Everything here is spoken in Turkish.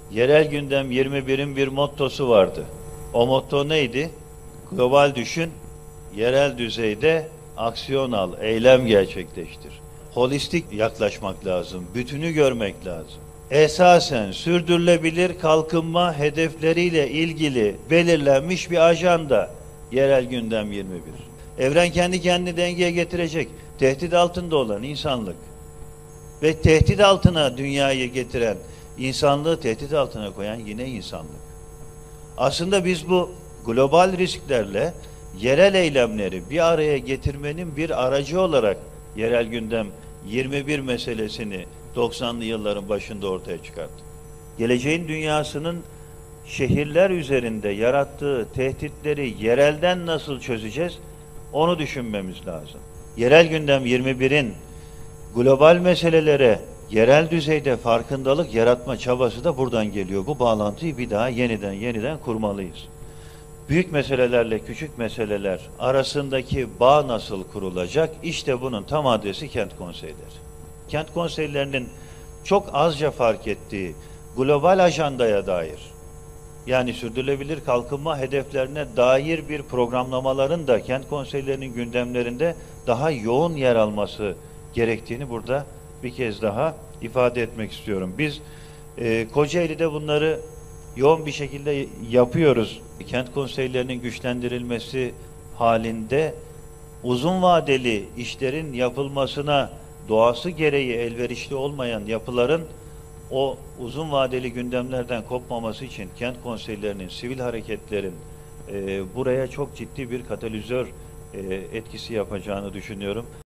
Yerel gündem 21'in bir mottosu vardı. O motto neydi? Global düşün, yerel düzeyde aksiyon al, eylem gerçekleştir. Holistik yaklaşmak lazım, bütünü görmek lazım. Esasen sürdürülebilir kalkınma hedefleriyle ilgili belirlenmiş bir ajanda yerel gündem 21. Evren kendi kendini dengeye getirecek. Tehdit altında olan insanlık ve tehdit altına dünyayı getiren, insanlığı tehdit altına koyan yine insanlık. Aslında biz bu global risklerle yerel eylemleri bir araya getirmenin bir aracı olarak yerel gündem 21 meselesini 90'lı yılların başında ortaya çıkarttık. Geleceğin dünyasının şehirler üzerinde yarattığı tehditleri yerelden nasıl çözeceğiz? Onu düşünmemiz lazım. Yerel gündem 21'in global meselelere yerel düzeyde farkındalık yaratma çabası da buradan geliyor. Bu bağlantıyı bir daha yeniden kurmalıyız. Büyük meselelerle küçük meseleler arasındaki bağ nasıl kurulacak? İşte bunun tam adresi kent konseyleri. Kent konseylerinin çok azca fark ettiği global ajandaya dair, yani sürdürülebilir kalkınma hedeflerine dair bir programlamaların da kent konseylerinin gündemlerinde daha yoğun yer alması gerektiğini burada bir kez daha ifade etmek istiyorum. Biz Kocaeli'de bunları yoğun bir şekilde yapıyoruz. Kent konseylerinin güçlendirilmesi halinde uzun vadeli işlerin yapılmasına doğası gereği elverişli olmayan yapıların o uzun vadeli gündemlerden kopmaması için kent konseylerinin, sivil hareketlerin buraya çok ciddi bir katalizör etkisi yapacağını düşünüyorum.